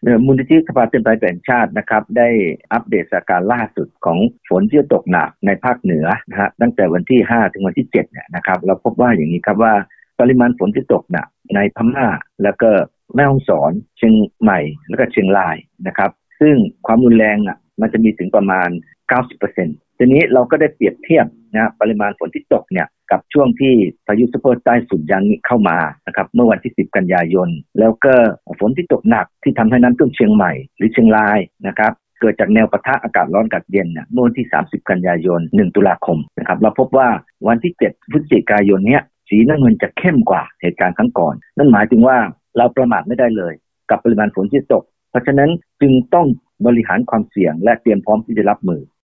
มูลนิธิสภาเตือนภัยแห่งชาตินะครับได้อัปเดตสถานการณ์ล่าสุดของฝนที่ตกหนักในภาคเหนือนะฮะตั้งแต่วันที่5ถึงวันที่7เนี่ยนะครับเราพบว่าอย่างนี้ครับว่าปริมาณฝนที่ตกหนักในพม่าแล้วก็แม่ฮ่องสอนเชียงใหม่แล้วก็เชียงรายนะครับซึ่งความรุนแรงมันจะมีถึงประมาณ 90% ทีนี้เราก็ได้เปรียบเทียบนะปริมาณฝนที่ตกเนี่ยกับช่วงที่พายุซุปเปอร์ใต้ฝุ่นยางเข้ามานะครับเมื่อวันที่10กันยายนแล้วก็ฝนที่ตกหนักที่ทำให้น้ำท่วมเชียงใหม่หรือเชียงรายนะครับเกิดจากแนวปะทะอากาศร้อนอากาศเย็นเมื่อวันที่30กันยายน1ตุลาคมนะครับเราพบว่าวันที่7พฤศจิกายนเนี้ยสีน้ำเงินจะเข้มกว่าเหตุการณ์ครั้งก่อนนั่นหมายถึงว่าเราประมาทไม่ได้เลยกับปริมาณฝนที่ตกเพราะฉะนั้นจึงต้องบริหารความเสี่ยงและเตรียมพร้อมที่จะรับมือ